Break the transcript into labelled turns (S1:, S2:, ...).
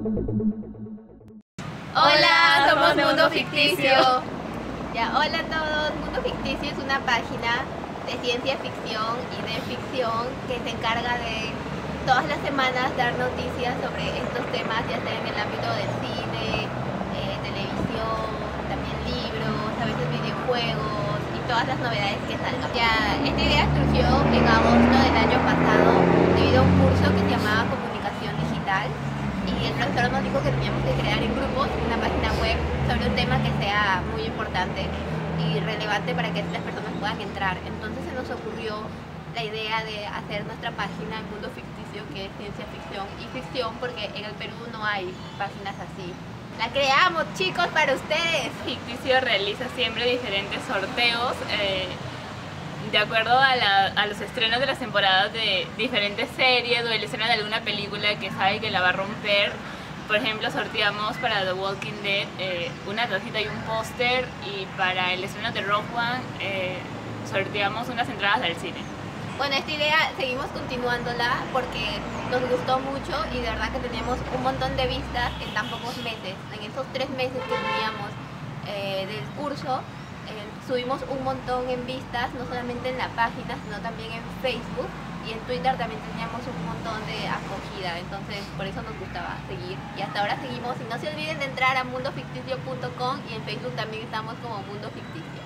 S1: Hola, somos Mundo Ficticio. Hola a todos. Mundo Ficticio es una página de ciencia ficción y de ficción que se encarga de todas las semanas dar noticias sobre estos temas, ya sea en el ámbito del cine, televisión, también libros, a veces videojuegos y todas las novedades que salgan. Esta idea surgió en agosto del año pasado debido a un curso que se llamaba Comunicación Digital. Y el profesor nos dijo que teníamos que crear en grupos una página web sobre un tema que sea muy importante y relevante para que las personas puedan entrar. Entonces se nos ocurrió la idea de hacer nuestra página en Mundo Ficticio, que es ciencia ficción y ficción, porque en el Perú no hay páginas así. La creamos, chicos, para ustedes.
S2: Ficticio realiza siempre diferentes sorteos de acuerdo a los estrenos de las temporadas de diferentes series o el estreno de alguna película que sabe que la va a romper. Por ejemplo, sorteamos para The Walking Dead una tacita y un póster, y para el estreno de Rogue One sorteamos unas entradas al cine.
S1: Bueno, esta idea seguimos continuándola porque nos gustó mucho y de verdad que tenemos un montón de vistas en tan pocos meses. En esos 3 meses que teníamos del curso, subimos un montón en vistas, no solamente en la página, sino también en Facebook, y en Twitter también teníamos un montón de acogida. Entonces por eso nos gustaba seguir, y hasta ahora seguimos. Y no se olviden de entrar a mundoficticio.com, y en Facebook también estamos como Mundo Ficticio.